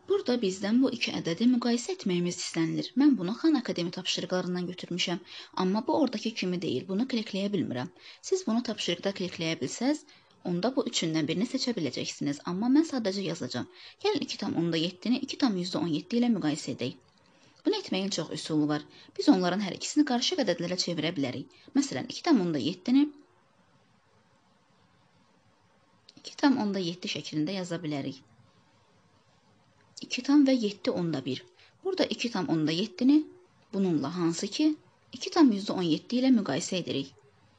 Burada bizdən bu iki ədədi müqayisə etməyimiz istənilir. Mən bunu Xan Akademi tapşırıqlarından götürmüşəm. Amma bu oradakı kimi deyil. Bunu klikləyə bilmirəm. Siz bunu tapşırıqda klikləyə bilsəz, onda bu üçündən birini seçə biləcəksiniz. Amma mən sadəcə yazacağım. Gəlin 2,7-ni 2,17 ilə müqayisə edək. Bunu etməyin çox üsulu var. Biz onların hər ikisini qarışıq ədədlərə çevirə bilərik. Məsələn, 2,7-ni 2,7 şəklində yaza bilərik. 2,7. Burada 2,7-ni bununla hansı ki 2,17 ilə müqayisə edirik.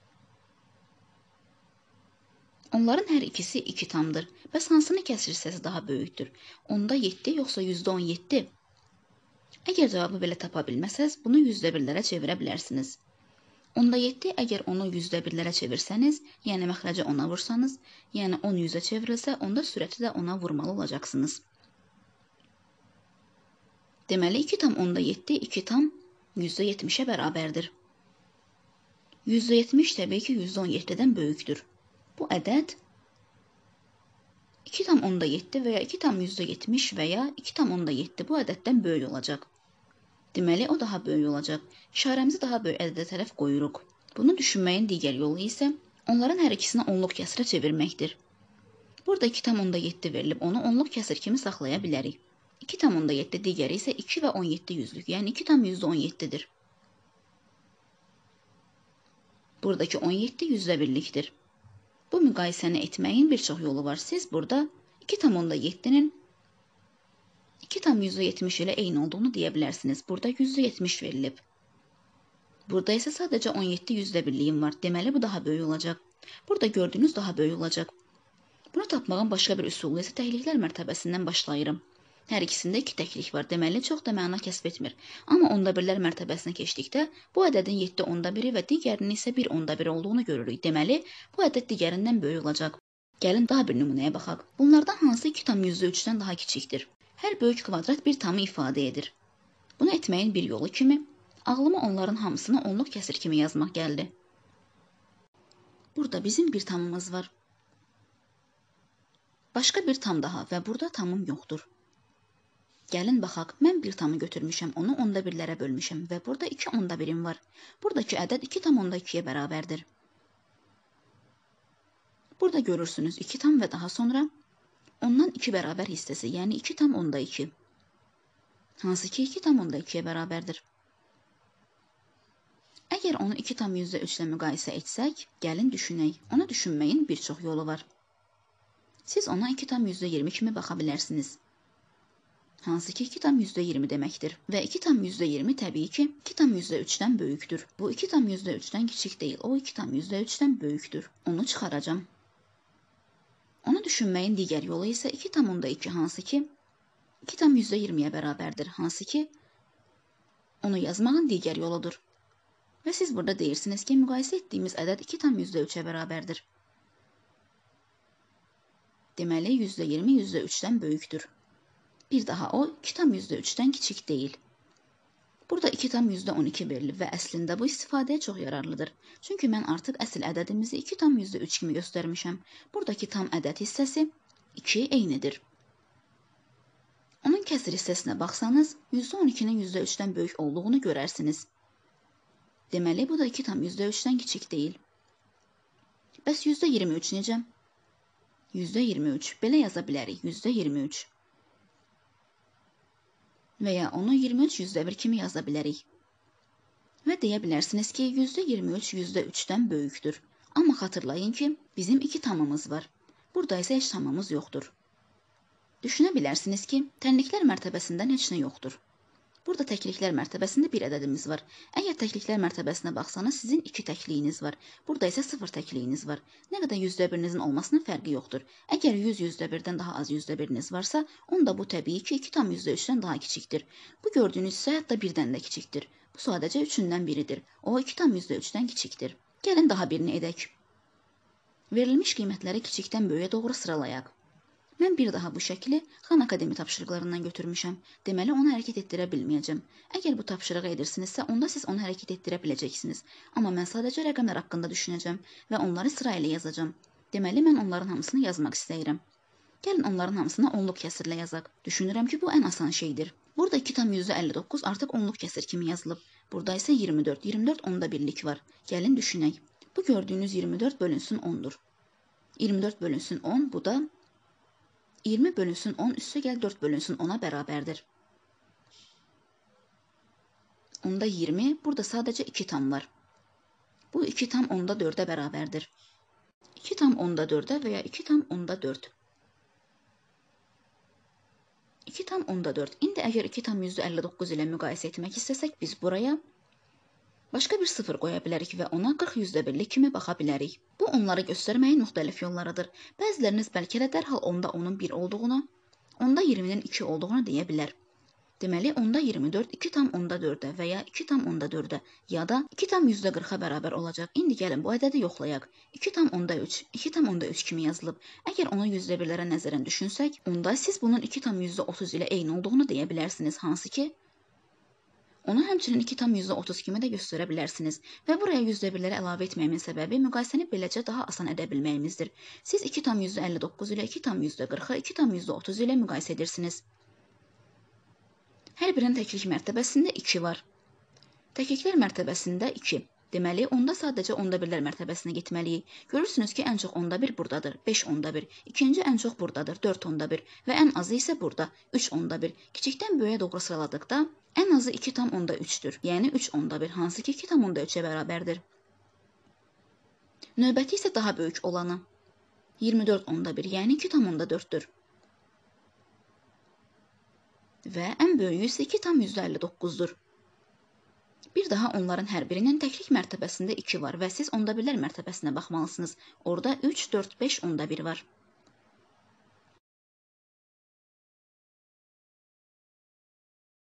Onların hər ikisi 2 tamdır. Bəs hansını kəsr hissəsi daha böyükdür? 10,7 yoxsa 17? Əgər cavabı belə tapa bilməsəz, bunu 100-birlərə çevirə bilərsiniz. 10,7 əgər onu 100-birlərə çevirsəniz, yəni məxrəci 10-a vursanız, yəni 10 100-ə çevrilsə, onda sürəti də 10-a vurmalı olacaqsınız. Deməli, 2,7 2,70-ə bərabərdir. 170 təbii ki, 117-dən böyükdür. Bu ədəd 2,7 və ya 2,70 və ya 2,7 bu ədəddən böyük olacaq. Deməli, o daha böyük olacaq. İşarəmizi daha böyük ədədə tərəf qoyuruq. Bunu düşünməyin digər yolu isə onların hər ikisini onluq kəsrə çevirməkdir. Burada 2,7 verilib, onu onluq kəsir kimi saxlaya bilərik. 2,7 digəri isə 2 və 17 yüzlük, yəni 2,17-dir. Buradakı 17 %1-likdir. Bu müqayisəni etməyin bir çox yolu var. Siz burada 2,7-nin 2,70 ilə eyni olduğunu deyə bilərsiniz. Burada %70 verilib. Burada isə sadəcə 17 %1-liyim var. Deməli, bu daha böyük olacaq. Burada gördüyünüz daha böyük olacaq. Bunu tapmağın başqa bir üsulu isə təkliklər mərtəbəsindən başlayırım. Hər ikisində 2 təklik var. Deməli, çox da məna kəsb etmir. Amma 10-birlər mərtəbəsinə keçdikdə bu ədədin 7/10 və digərinin isə 1/10 olduğunu görürük. Deməli, bu ədəd digərindən böyük olacaq. Gəlin daha bir nümunəyə baxaq. Bunlardan hansı 2,3-dən daha kiçikdir? Hər böyük kvadrat bir tamı ifadə edir. Bunu etməyin bir yolu kimi, ağlıma onların hamısını onluq kəsir kimi yazmaq gəldi. Burada bizim bir tamımız var. Başqa bir tam daha və burada tamım yoxdur. Gəlin baxaq, mən bir tamı götürmüşəm, onu 10-birlərə bölmüşəm və burada 2/10 var. Buradakı ədəd 2,2-yə bərabərdir. Burada görürsünüz 2 tam və daha sonra ondan 2 bərabər hissəsi, yəni 2,2. Hansı ki 2,2-yə bərabərdir. Əgər onu 2,3 ilə müqayisə etsək, gəlin düşünək. Onu düşünməyin bir çox yolu var. Siz ona 2,20 kimi baxa bilərsiniz. Hansı ki 2,20 deməkdir. Və 2,20 təbii ki 2,3-dən böyükdür. Bu 2,3-dən kiçik deyil, o 2,3-dən böyükdür. Onu çıxaracam. Onu düşünməyin digər yolu isə 2,2 hansı ki 2,20-yə bərabərdir. Hansı ki onu yazmağın digər yoludur. Və siz burada deyirsiniz ki, müqayisə etdiyimiz ədəd 2,3-ə bərabərdir. Deməli, %20 %3-dən böyükdür. Bir daha o 2,3-dən kiçik deyil. Burada 2,12 verilib və əslində bu istifadəyə çox yararlıdır. Çünki mən artıq əsl ədədimizi 2,3 kimi göstərmişəm. Buradakı tam ədəd hissəsi 2 eynidir. Onun kəsir hissəsinə baxsanız, %12-nin %3-dən böyük olduğunu görərsiniz. Deməli, bu da 2,3-dən kiçik deyil. Bəs %23 necə? %23, belə yaza bilərik, %23. Və ya onu 23 %1 kimi yaza bilərik. Və deyə bilərsiniz ki, %23 %3-dən böyükdür. Amma xatırlayın ki, bizim 2 tamımız var. Burada isə heç tamımız yoxdur. Düşünə bilərsiniz ki, tənliklər mərtəbəsindən heç nə yoxdur. Burada təkliklər mərtəbəsində bir ədədimiz var. Əgər təkliklər mərtəbəsinə baxsanız, sizin 2 təkliyiniz var. Burada isə 0 təkliyiniz var. Nə qədər %1-inizin olmasının fərqi yoxdur. Əgər 100 %1-dən daha az %1-iniz varsa, onda bu təbii ki 2,3-dən daha kiçikdir. Bu gördüyünüz isə hətta 1-dən də kiçikdir. Bu sadəcə 3-dən biridir. O 2,3-dən kiçikdir. Gəlin daha birini edək. Verilmiş qiymətləri kiçikdən böyüyə doğru sıralayaq. Mən bir daha bu şəkli Xan Akademi tapşırıqlarından götürmüşəm. Deməli, onu hərəkət etdirə bilməyəcəm. Əgər bu tapşırığı edirsinizsə, onda siz onu hərəkət etdirə biləcəksiniz. Amma mən sadəcə rəqəmlər haqqında düşünəcəm və onları sırayla yazacağım. Deməli, mən onların hamısını yazmaq istəyirəm. Gəlin onların hamısına onluq kəsirlə yazaq. Düşünürəm ki, bu ən asan şeydir. Burada 2,59 artıq onluq kəsir kimi yazılıb. Burada isə 24. 24 onda birlik var. Gəlin düşünək. Bu gördüyünüz 24 bölünsün 10-dur. 24 bölünsün 10, bu da 20 bölünsün 10, üstə gəl 4 bölünsün 10-a bərabərdir. Onda 20, burada sadəcə 2 tam var. Bu 2 tam onda 4-ə bərabərdir. 2 tam onda 4-ə və ya 2 tam onda 4. 2 tam onda 4. İndi əgər 2 tam %59 ilə müqayisə etmək istəsək, biz buraya başqa bir sıfır qoya bilərik və ona 40%'lik kimi baxa bilərik. Bu, onları göstərməyin müxtəlif yollarıdır. Bəziləriniz bəlkə də dərhal onda onun 1 olduğunu, onda 20-nin 2 olduğunu deyə bilər. Deməli, onda 24 2 tam onda 4-ə və ya 2 tam onda 4-ə ya da 2 tam %40-a bərabər olacaq. İndi gəlin bu ədədi yoxlayaq. 2 tam onda 3, 2 tam onda 3 kimi yazılıb. Əgər onu %1-lərə nəzərən düşünsək, onda siz bunun 2 tam %30 ilə eyni olduğunu deyə bilərsiniz. Hansı ki, onu həmçinin 2 tam %30 kimi də göstərə bilərsiniz. Və buraya %1-ləri əlavə etməyimin səbəbi müqayisəni beləcə daha asan edə bilməyimizdir. Siz 2 tam %59 ilə 2 tam %40-ı 2 tam %30 ilə müqayisə edirsiniz. Hər birinin təklik mərtəbəsində 2 var. Təkliklər mərtəbəsində 2. Deməli, onda sadəcə onda birlər mərtəbəsinə getməliyik. Görürsünüz ki, ən çox onda 1 buradadır, 5 onda 1. İkinci ən çox buradadır, 4 onda 1. Və ən azı isə burada, 3 onda 1. Kiçikdən böyüyə doğru sıraladıqda, ən azı 2 tam onda 3-dür. Yəni 3 onda 1, hansı ki 2 tam onda 3-ə bərabərdir. Növbəti isə daha böyük olanı. 24 onda 1, yəni 2 tam onda 4-dür. Və ən böyüyü isə 2 tam %59-dur. Bir daha onların hər birinin təklik mərtəbəsində 2 var və siz onda birlər mərtəbəsinə baxmalısınız. Orada 3, 4, 5 onda 1 var.